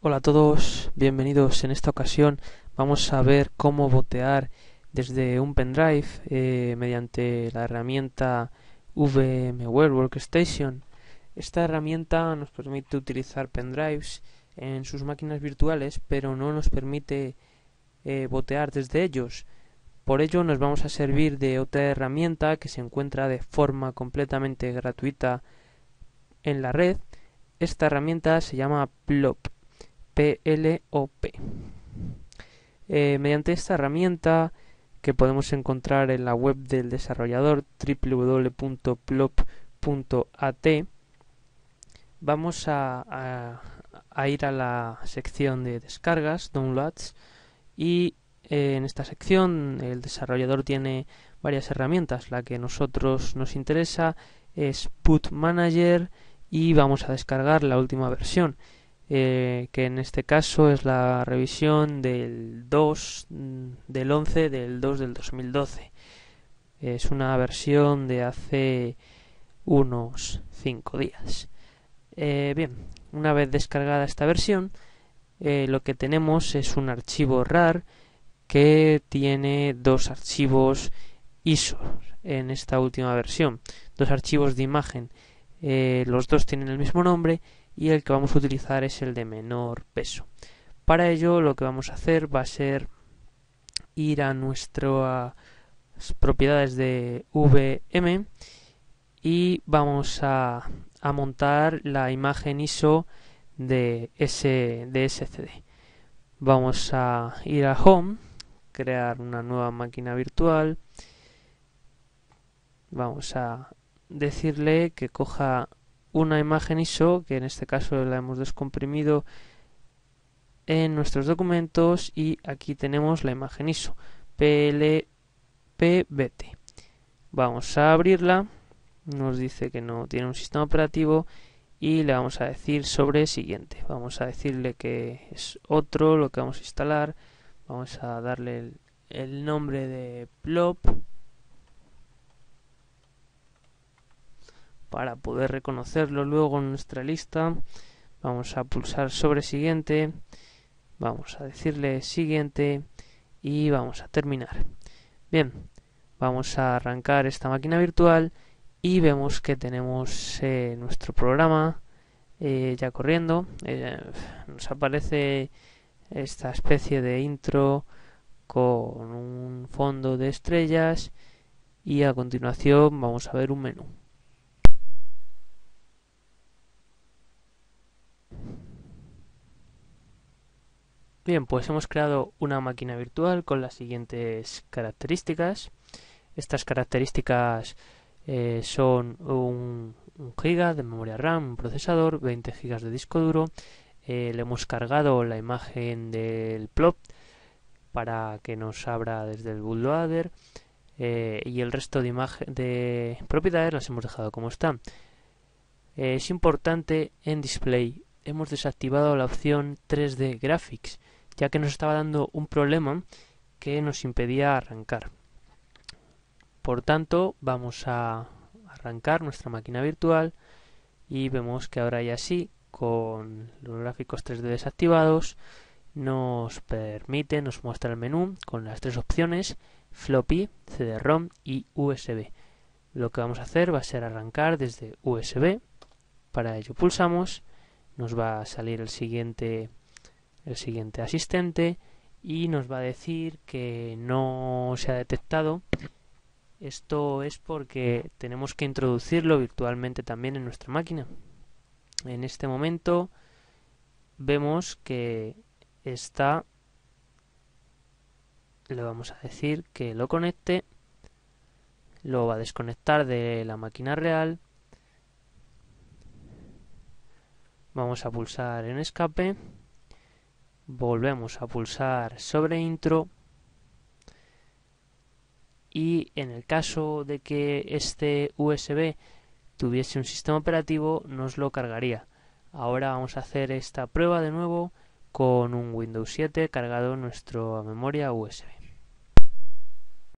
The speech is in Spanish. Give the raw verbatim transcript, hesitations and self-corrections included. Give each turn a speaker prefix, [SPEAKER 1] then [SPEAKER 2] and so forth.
[SPEAKER 1] Hola a todos, bienvenidos. En esta ocasión vamos a ver cómo botear desde un pendrive eh, mediante la herramienta VMware Workstation. Esta herramienta nos permite utilizar pendrives en sus máquinas virtuales, pero no nos permite eh, botear desde ellos. Por ello nos vamos a servir de otra herramienta que se encuentra de forma completamente gratuita en la red. Esta herramienta se llama Plop. P L O P. Eh, mediante esta herramienta, que podemos encontrar en la web del desarrollador w w w punto plop punto a t, vamos a, a, a ir a la sección de descargas, downloads, y eh, en esta sección el desarrollador tiene varias herramientas. La que a nosotros nos interesa es Boot Manager y vamos a descargar la última versión. Eh, que en este caso es la revisión del dos del once del dos del dos mil doce. Es una versión de hace unos cinco días. Eh, bien, una vez descargada esta versión, eh, lo que tenemos es un archivo rar que tiene dos archivos I S O en esta última versión, dos archivos de imagen. Eh, los dos tienen el mismo nombre y el que vamos a utilizar es el de menor peso. Para ello lo que vamos a hacer va a ser ir a nuestras propiedades de V M y vamos a, a montar la imagen I S O de ese, de ese C D. Vamos a ir a Home, crear una nueva máquina virtual. Vamos a decirle que coja una imagen I S O, que en este caso la hemos descomprimido en nuestros documentos, y aquí tenemos la imagen I S O P L P B T. Vamos a abrirla, nos dice que no tiene un sistema operativo y le vamos a decir sobre siguiente. Vamos a decirle que es otro lo que vamos a instalar. Vamos a darle el, el nombre de Plop para poder reconocerlo luego en nuestra lista. Vamos a pulsar sobre siguiente, vamos a decirle siguiente y vamos a terminar. Bien, vamos a arrancar esta máquina virtual y vemos que tenemos eh, nuestro programa eh, ya corriendo. Eh, nos aparece esta especie de intro con un fondo de estrellas y a continuación vamos a ver un menú. Bien, pues hemos creado una máquina virtual con las siguientes características. Estas características eh, son un, un giga de memoria RAM, un procesador, veinte gigas de disco duro. Eh, le hemos cargado la imagen del Plop para que nos abra desde el bootloader, eh, y el resto de, imagen, de propiedades las hemos dejado como están. Eh, es importante en Display hemos desactivado la opción tres D Graphics, ya que nos estaba dando un problema que nos impedía arrancar. Por tanto, vamos a arrancar nuestra máquina virtual y vemos que ahora ya sí, con los gráficos tres D desactivados, nos permite, nos muestra el menú con las tres opciones: floppy, C D ROM y U S B. Lo que vamos a hacer va a ser arrancar desde U S B. Para ello pulsamos, nos va a salir el siguiente el siguiente asistente y nos va a decir que no se ha detectado. Esto es porque tenemos que introducirlo virtualmente también en nuestra máquina. En este momento vemos que está, le vamos a decir que lo conecte, lo va a desconectar de la máquina real. Vamos a pulsar en escape, volvemos a pulsar sobre intro y en el caso de que este U S B tuviese un sistema operativo nos lo cargaría. Ahora vamos a hacer esta prueba de nuevo con un Windows siete cargado en nuestra memoria U S B.